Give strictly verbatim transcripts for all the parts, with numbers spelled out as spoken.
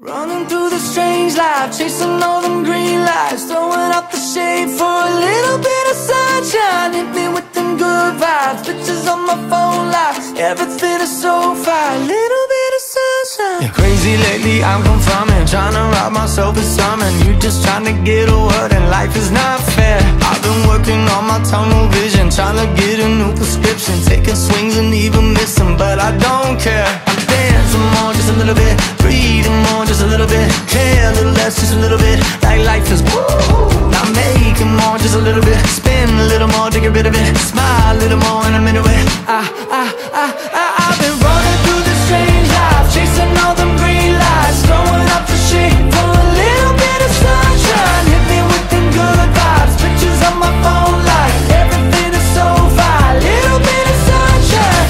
Running through the strange life, chasing all them green lights, throwing up the shade for a little bit of sunshine. Hit me with them good vibes, pictures on my phone life, everything is so fine, little bit of sunshine. You're crazy lately, I'm confirming, trying to rob myself of something. You just trying to get a word and life is not fair. I've been working on my tunnel vision, trying to get a new prescription, taking swings and even missing, but I don't care. I'm dancing more, just a little bit, breathing more, just a little bit, care a little less, just a little bit, like life is woo. Now making more, just a little bit, spin a little more to get rid of it, smile a little more and I'm into it. I, I, I, I, I've been running through this strange life, chasing all them green lights, throwing up the shade for a little bit of sunshine. Hit me with them good vibes, pictures on my phone like everything is so fine, little bit of sunshine.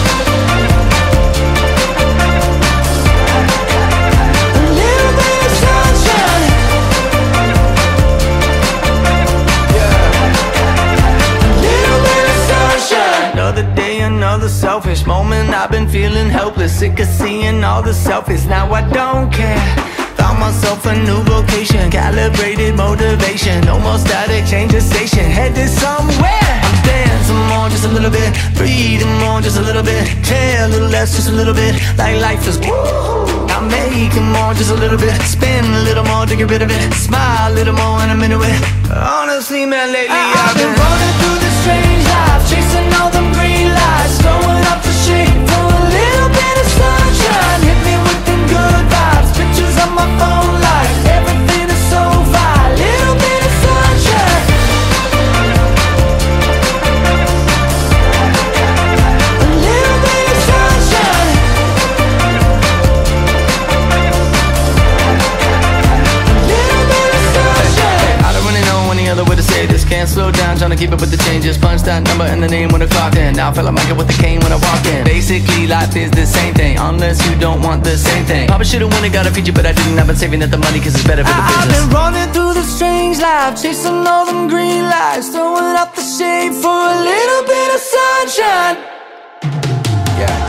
Another day, another selfish moment. I've been feeling helpless, sick of seeing all the selfies. Now I don't care. Found myself a new vocation, calibrated motivation. No more static, change the station, headed somewhere. I'm dancing more, just a little bit, breathing more, just a little bit, care a little less, just a little bit, like life is woo. I'm making more, just a little bit, spin a little more to get rid of it, smile a little more and I'm into it. Honestly, man, lately I, I've been running through this strange life, chasing all them green lights, throwing up the shade for a little bit of sunshine. Hit me with them good vibes, pictures on my phone like everything is so fine, little bit of sunshine. A little bit of sunshine. A little bit of sunshine. I don't really know any other way to say this. Can't slow down, trying to keep up with the changes. Punch that number in the name when I clocked in. Now I feel like Michael with the cane when I walked in. Basically, life is the same thing, unless you don't want the same thing. Probably should've won it, got a feature, but I didn't. I've been saving up the money cause it's better for the business. I've been running through the strange life, chasing all them green lights, throwing up the shade for a little bit of sunshine. Yeah.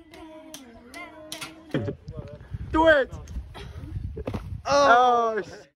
Do it! Oh!